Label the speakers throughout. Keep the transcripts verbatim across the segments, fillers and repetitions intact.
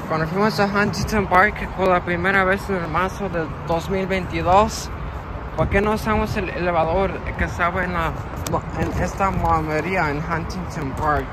Speaker 1: Cuando fuimos a Huntington Park por la primera vez en marzo del dos mil veintidós, ¿por qué no usamos el elevador que estaba en, la, en esta mueblería en Huntington Park?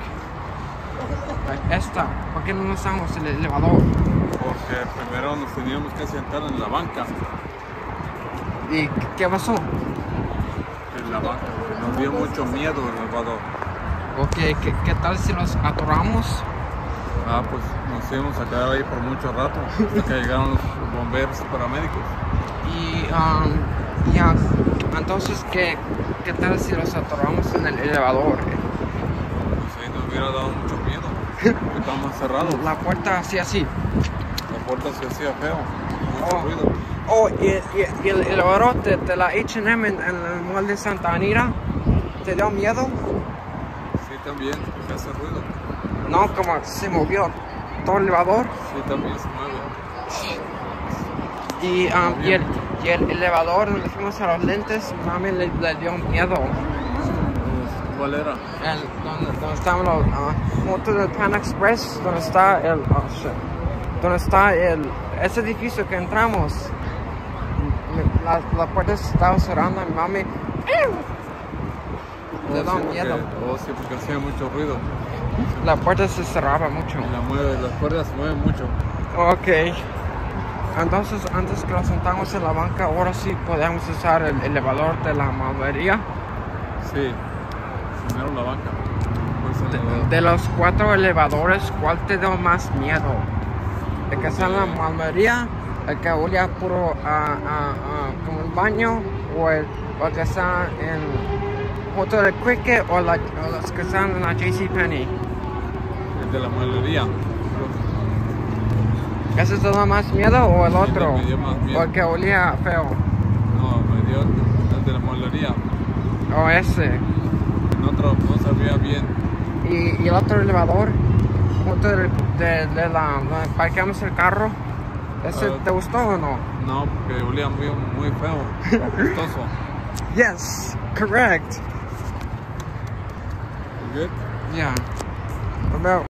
Speaker 1: Esta, ¿por qué no usamos el elevador?
Speaker 2: Porque primero nos teníamos que sentar en la banca.
Speaker 1: ¿Y qué pasó?
Speaker 2: En la banca. Nos dio mucho miedo el elevador.
Speaker 1: Okay, ¿qué, ¿qué tal si nos atoramos?
Speaker 2: Ah, pues nos íbamos a quedar ahí por mucho rato, hasta que llegaron los bomberos y paramédicos.
Speaker 1: Y, um, ya, entonces, ¿qué, ¿qué tal si nos atoramos en el elevador?
Speaker 2: Pues ahí nos hubiera dado mucho miedo, porque estábamos cerrados.
Speaker 1: La puerta hacía así.
Speaker 2: La puerta se hacía feo, mucho
Speaker 1: Oh.
Speaker 2: ruido.
Speaker 1: Oh, y, y, y el elevador de, de la H and M en, en el mall de Santa Anita, ¿te dio miedo?
Speaker 2: Sí, también, porque hace ruido.
Speaker 1: No, como se movió todo el elevador.
Speaker 2: Sí, también se mueve.
Speaker 1: Y, um, y, el, y el elevador donde fuimos a los lentes, mami le, le dio miedo.
Speaker 2: ¿Cuál era?
Speaker 1: El, donde, donde estaban los uh, junto del Pan Express, donde está el, oh, shit, donde está el, ese edificio que entramos. La, la puerta se estaba cerrando y mami
Speaker 2: Oh,
Speaker 1: le da
Speaker 2: sí,
Speaker 1: miedo.
Speaker 2: Porque, oh, sí, porque hacía mucho ruido.
Speaker 1: La puerta se cerraba mucho.
Speaker 2: Y la mueve, las cuerdas se mueven mucho.
Speaker 1: Ok. Entonces, antes que nos sentamos en la banca, ahora sí podemos usar el elevador de la mueblería.
Speaker 2: Sí, primero la banca. Pues el
Speaker 1: De, de los cuatro elevadores, ¿cuál te dio más miedo? ¿El que está en la mueblería? ¿El que olía puro a, a, a, como el baño? ¿O el, o el que está en junto del Cricket? ¿O, la, o los que están en la JCPenney?
Speaker 2: el de la mueblería.
Speaker 1: ¿Ese te da más miedo o el otro?
Speaker 2: Me dio más miedo.
Speaker 1: ¿O el que olía feo?
Speaker 2: No, me dio el de la mueblería.
Speaker 1: ¿O ese?
Speaker 2: En otro no sabía bien.
Speaker 1: ¿Y, y el otro elevador? Junto de, de, de la... donde parqueamos el carro. ¿Ese
Speaker 2: Uh,
Speaker 1: te gustó o no?
Speaker 2: No, porque olía muy, muy feo, apestoso.
Speaker 1: Yes, correct.
Speaker 2: Good?
Speaker 1: Yeah. What about